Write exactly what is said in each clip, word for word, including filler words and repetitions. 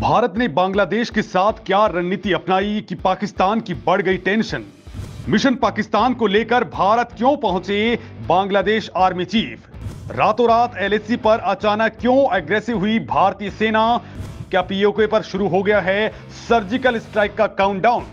भारत ने बांग्लादेश के साथ क्या रणनीति अपनाई कि पाकिस्तान की बढ़ गई टेंशन। मिशन पाकिस्तान को लेकर भारत क्यों पहुंचे बांग्लादेश आर्मी चीफ। रातों रात एलएसी पर अचानक क्यों एग्रेसिव हुई भारतीय सेना। क्या पीओके पर शुरू हो गया है सर्जिकल स्ट्राइक का काउंटडाउन।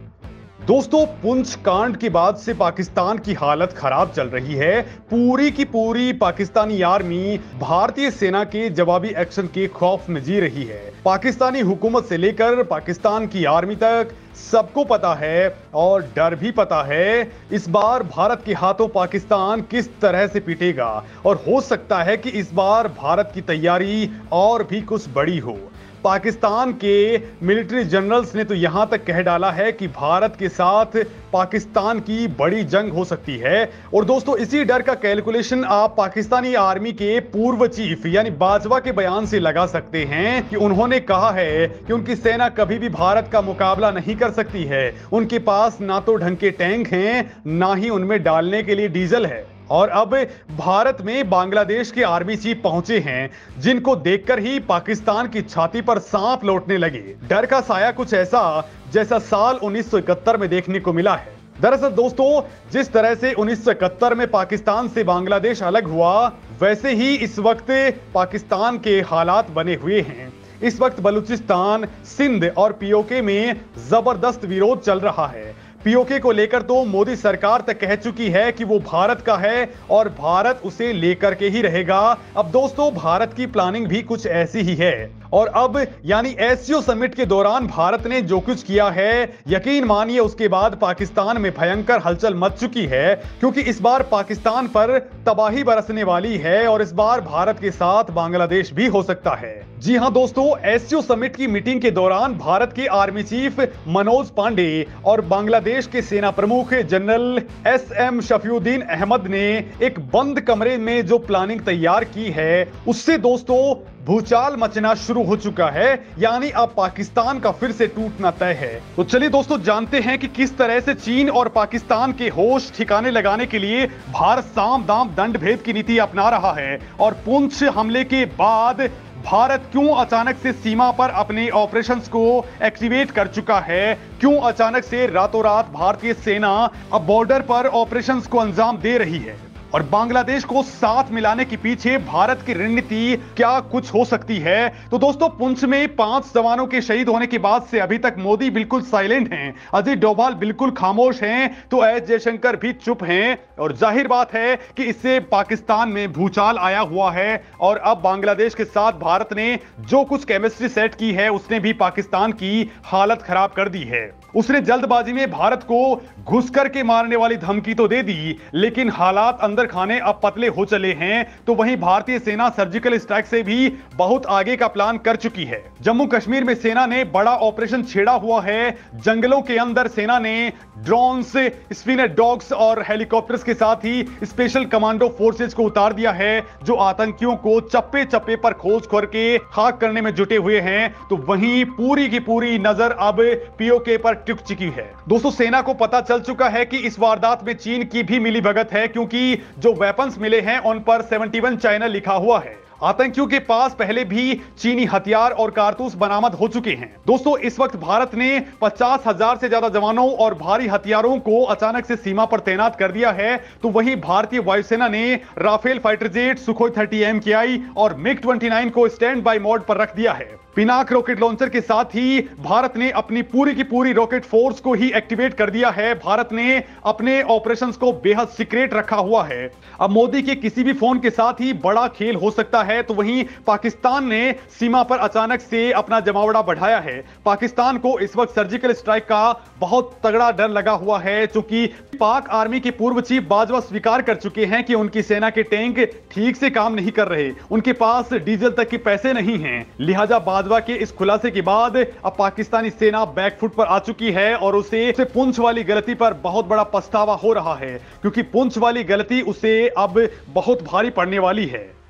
दोस्तों, पुंछ कांड के बाद से पाकिस्तान की हालत खराब चल रही है। पूरी की पूरी पाकिस्तानी आर्मी भारतीय सेना के जवाबी एक्शन के खौफ में जी रही है। पाकिस्तानी हुकूमत से लेकर पाकिस्तान की आर्मी तक सबको पता है और डर भी पता है इस बार भारत के हाथों पाकिस्तान किस तरह से पिटेगा, और हो सकता है कि इस बार भारत की तैयारी और भी कुछ बड़ी हो। पाकिस्तान के मिलिट्री जनरल्स ने तो यहां तक कह डाला है कि भारत के साथ पाकिस्तान की बड़ी जंग हो सकती है। और दोस्तों, इसी डर का कैलकुलेशन आप पाकिस्तानी आर्मी के पूर्व चीफ यानी बाजवा के बयान से लगा सकते हैं कि उन्होंने कहा है कि उनकी सेना कभी भी भारत का मुकाबला नहीं कर सकती है। उनके पास ना तो ढंग के टैंक हैं, ना ही उनमें डालने के लिए डीजल है। और अब भारत में बांग्लादेश के आर्मी चीफ पहुंचे हैं, जिनको देखकर ही पाकिस्तान की छाती पर सांप लौटने लगे। डर का साया कुछ ऐसा जैसा साल उन्नीस सौ इकहत्तर में देखने को मिला है। दरअसल दोस्तों, जिस तरह से उन्नीस सौ इकहत्तर में पाकिस्तान से बांग्लादेश अलग हुआ, वैसे ही इस वक्त पाकिस्तान के हालात बने हुए हैं। इस वक्त बलूचिस्तान, सिंध और पीओके में जबरदस्त विरोध चल रहा है। पीओके को लेकर तो मोदी सरकार तक कह चुकी है कि वो भारत का है और भारत उसे लेकर के ही रहेगा। अब दोस्तों, भारत की प्लानिंग भी कुछ ऐसी ही है। और अब यानी एससीओ समिट के दौरान भारत ने जो कुछ किया है, यकीन मानिए उसके बाद पाकिस्तान में भयंकर हलचल मच चुकी है, क्योंकि इस बार पाकिस्तान पर तबाही बरसने वाली है और इस बार भारत के साथ बांग्लादेश भी हो सकता है। जी हां दोस्तों, एससीओ समिट की मीटिंग के दौरान भारत के आर्मी चीफ मनोज पांडे और बांग्लादेश के सेना प्रमुख general S M Shafiuddin Ahmed ने एक बंद कमरे में जो प्लानिंग तैयार की है, उससे दोस्तों भूचाल मचना शुरू हो चुका है। यानी अब पाकिस्तान का फिर से टूटना तय है। तो चलिए दोस्तों, जानते हैं कि किस तरह से चीन और पाकिस्तान के होश ठिकाने लगाने के लिए भारत साम दाम दंड भेद की नीति अपना रहा है। और पुंछ हमले के बाद भारत क्यों अचानक से सीमा पर अपने ऑपरेशंस को एक्टिवेट कर चुका है, क्यों अचानक से रातों रात भारतीय सेना अब बॉर्डर पर ऑपरेशंस को अंजाम दे रही है, और बांग्लादेश को साथ मिलाने के पीछे भारत की रणनीति क्या कुछ हो सकती है। तो दोस्तों, पुंछ में पांच जवानों के शहीद होने के बाद से अभी तक मोदी बिल्कुल साइलेंट हैं, अजय डोभाल बिल्कुल खामोश हैं, तो एस जयशंकर भी चुप हैं। और जाहिर बात है कि इससे पाकिस्तान में भूचाल आया हुआ है। और अब बांग्लादेश के साथ भारत ने जो कुछ केमिस्ट्री सेट की है, उसने भी पाकिस्तान की हालत खराब कर दी है। उसने जल्दबाजी में भारत को घुस करके मारने वाली धमकी तो दे दी, लेकिन हालात अंदर खाने अब पतले हो चले हैं। तो वहीं भारतीय सेना सर्जिकल स्ट्राइक से भी बहुत आगे का प्लान कर चुकी है। जम्मू कश्मीर में सेना ने बड़ा ऑपरेशन छेड़ा हुआ है। जंगलों के अंदर सेना ने ड्रोन्स, स्पिनर डॉग्स और हेलीकॉप्टर्स के साथ ही स्पेशल कमांडो फोर्सेज को उतार दिया है, जो आतंकियों को चप्पे चप्पे पर खोज करके खाक करने में जुटे हुए हैं। तो वहीं पूरी की पूरी नजर अब पीओके पर टिक चुकी है। दोस्तों, सेना को पता चल चुका है कि इस वारदात में चीन की भी मिली भगत है, क्योंकि जो वेपन्स मिले हैं उन पर इकहत्तर चाइना लिखा हुआ है। आतंकियों के पास पहले भी चीनी हथियार और कारतूस बरामद हो चुके हैं। दोस्तों, इस वक्त भारत ने पचास हजार से ज्यादा जवानों और भारी हथियारों को अचानक से सीमा पर तैनात कर दिया है। तो वहीं भारतीय वायुसेना ने Rafale fighter jet, Sukhoi thirty M K I और मिग ट्वेंटी नाइन को स्टैंड बाय मोड पर रख दिया है। पिनाक रॉकेट लॉन्चर के साथ ही भारत ने अपनी पूरी की पूरी रॉकेट फोर्स को ही एक्टिवेट कर दिया है। भारत ने अपने ऑपरेशंस को बेहद सीक्रेट रखा हुआ है। अब मोदी के किसी भी फोन के साथ ही बड़ा खेल हो सकता है। तो वहीं पाकिस्तान ने सीमा पर अचानक से अपना जमावड़ा बढ़ाया है। पाकिस्तान को इस वक्त सर्जिकल स्ट्राइक का बहुत तगड़ा डर लगा हुआ है, क्योंकि पाक आर्मी के पूर्व चीफ बाजवा स्वीकार कर चुके हैं कि उनकी सेना के टैंक ठीक से काम नहीं कर रहे, उनके पास डीजल तक के पैसे नहीं हैं। लिहाजा बाजवा के इस खुलासे के बाद अब पाकिस्तानी सेना बैकफुट पर आ चुकी है और उसे, उसे पुंछ वाली गलती पर बहुत बड़ा पछतावा हो रहा है, क्योंकि पुंछ वाली गलती उसे अब बहुत भारी पड़ने वाली है।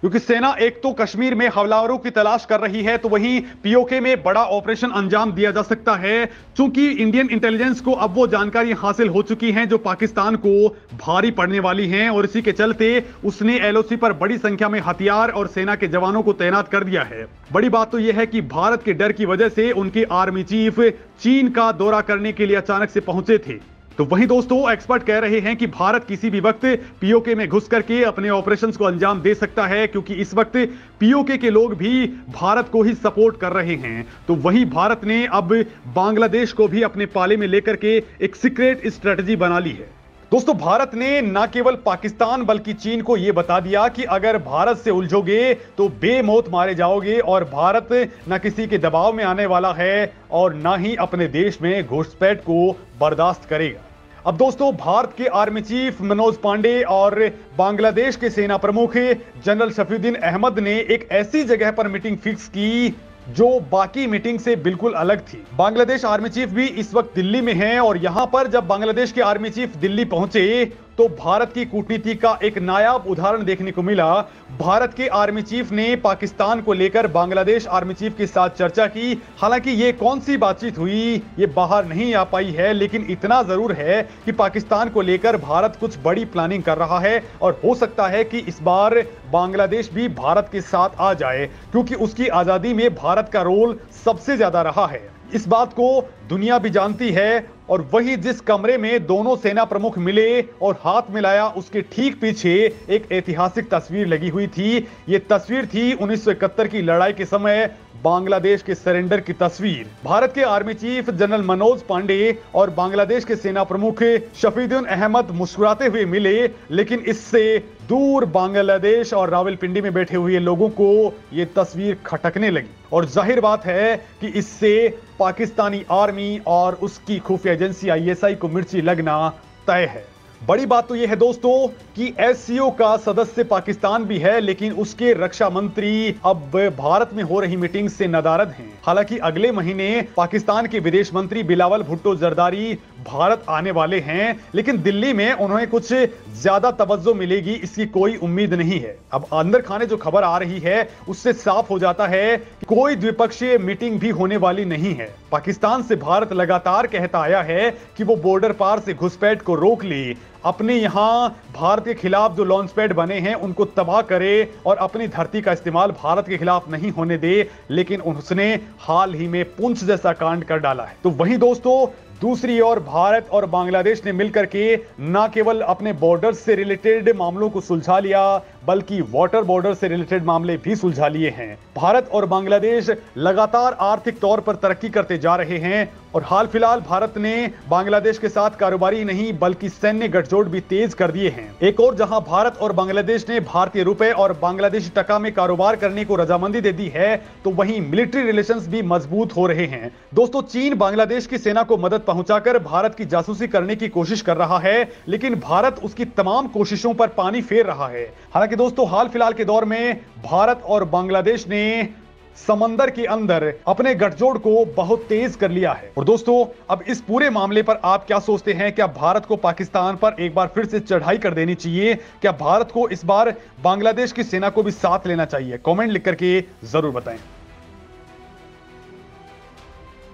क्योंकि सेना एक तो कश्मीर में हमलावरों की तलाश कर रही है, तो वहीं पीओके में बड़ा ऑपरेशन अंजाम दिया जा सकता है। चूंकि इंडियन इंटेलिजेंस को अब वो जानकारी हासिल हो चुकी हैं जो पाकिस्तान को भारी पड़ने वाली हैं, और इसी के चलते उसने एलओसी पर बड़ी संख्या में हथियार और सेना के जवानों को तैनात कर दिया है। बड़ी बात तो यह है कि भारत के डर की वजह से उनके आर्मी चीफ चीन का दौरा करने के लिए अचानक से पहुंचे थे। तो वहीं दोस्तों एक्सपर्ट कह रहे हैं कि भारत किसी भी वक्त पीओके में घुस करके अपने ऑपरेशंस को अंजाम दे सकता है, क्योंकि इस वक्त पीओके के लोग भी भारत को ही सपोर्ट कर रहे हैं। तो वहीं भारत ने अब बांग्लादेश को भी अपने पाले में लेकर के एक सीक्रेट स्ट्रेटजी बना ली है। दोस्तों भारत ने न केवल पाकिस्तान बल्कि चीन को यह बता दिया कि अगर भारत से उलझोगे तो बेमौत मारे जाओगे, और भारत न किसी के दबाव में आने वाला है और न ही अपने देश में घुसपैठ को बर्दाश्त करेगा। अब दोस्तों भारत के आर्मी चीफ मनोज पांडे और बांग्लादेश के सेना प्रमुख जनरल शफीउद्दीन अहमद ने एक ऐसी जगह पर मीटिंग फिक्स की जो बाकी मीटिंग से बिल्कुल अलग थी। बांग्लादेश आर्मी चीफ भी इस वक्त दिल्ली में है, और यहां पर जब बांग्लादेश के आर्मी चीफ दिल्ली पहुंचे तो भारत की कूटनीति का एक नायाब उदाहरण देखने को मिला। भारत के आर्मी चीफ ने पाकिस्तान को लेकर बांग्लादेश आर्मी चीफ के साथ चर्चा की। हालांकि ये कौन सी बातचीत हुई ये बाहर नहीं आ पाई है, लेकिन इतना जरूर है कि पाकिस्तान को लेकर भारत कुछ बड़ी प्लानिंग कर रहा है, और हो सकता है कि इस बार बांग्लादेश भी भारत के साथ आ जाए, क्योंकि उसकी आजादी में भारत का रोल सबसे ज्यादा रहा है। इस बात को दुनिया भी जानती है, और वही जिस कमरे में दोनों सेना प्रमुख मिले और हाथ मिलाया उसके ठीक पीछे एक ऐतिहासिक तस्वीर लगी हुई थी। यह तस्वीर थी उन्नीस सौ इकहत्तर की लड़ाई के समय बांग्लादेश के सरेंडर की तस्वीर। भारत के army chief general Manoj Pande और बांग्लादेश के सेना प्रमुख शफीउद्दीन अहमद मुस्कुराते हुए मिले, लेकिन इससे दूर बांग्लादेश और रावलपिंडी में बैठे हुए लोगों को यह तस्वीर खटकने लगी, और जाहिर बात है कि इससे पाकिस्तानी आर्मी और उसकी खुफिया एजेंसी आईएसआई को मिर्ची लगना तय है। बड़ी बात तो यह है दोस्तों कि एससीओ का सदस्य पाकिस्तान भी है, लेकिन उसके रक्षा मंत्री अब भारत में हो रही मीटिंग से नदारद हैं। हालांकि अगले महीने पाकिस्तान के विदेश मंत्री बिलावल भुट्टो जरदारी भारत आने वाले हैं, लेकिन दिल्ली में उन्हें कुछ ज्यादा तवज्जो मिलेगी इसकी कोई उम्मीद नहीं है। अब अंदर खाने जो खबर आ रही है उससे साफ हो जाता है कि कोई द्विपक्षीय मीटिंग भी होने वाली नहीं है। पाकिस्तान से भारत लगातार कहता आया है कि वो बॉर्डर पार से घुसपैठ को रोक ले, अपने यहां भारत के खिलाफ जो लॉन्च पैड बने हैं उनको तबाह करे और अपनी धरती का इस्तेमाल भारत के खिलाफ नहीं होने दे, लेकिन उसने हाल ही में पुंछ जैसा कांड कर डाला है। तो वहीं दोस्तों दूसरी ओर भारत और बांग्लादेश ने मिलकर के न केवल अपने बॉर्डर से रिलेटेड मामलों को सुलझा लिया, बल्कि वाटर बॉर्डर से रिलेटेड मामले भी सुलझा लिए हैं। भारत और बांग्लादेश लगातार आर्थिक तौर पर तरक्की करते जा रहे हैं, और हाल फिलहाल भारत ने बांग्लादेश के साथ कारोबारी नहीं बल्कि सैन्य गठजोड़ भी तेज कर दिए हैं। एक और जहां भारत और बांग्लादेश ने भारतीय रुपए और बांग्लादेशी टका में कारोबार करने को रजामंदी दे दी है, तो वहीं मिलिट्री रिलेशंस भी मजबूत हो रहे हैं। दोस्तों चीन बांग्लादेश की सेना को मदद पहुंचाकर भारत की जासूसी करने की कोशिश कर रहा है, लेकिन भारत उसकी तमाम कोशिशों पर पानी फेर रहा है। हालांकि दोस्तों हाल फिलहाल के दौर में भारत और बांग्लादेश ने समंदर के अंदर अपने गठजोड़ को बहुत तेज कर लिया है। और दोस्तों अब इस पूरे मामले पर आप क्या सोचते हैं? क्या भारत को पाकिस्तान पर एक बार फिर से चढ़ाई कर देनी चाहिए? क्या भारत को इस बार बांग्लादेश की सेना को भी साथ लेना चाहिए? कमेंट लिख करके जरूर बताएं।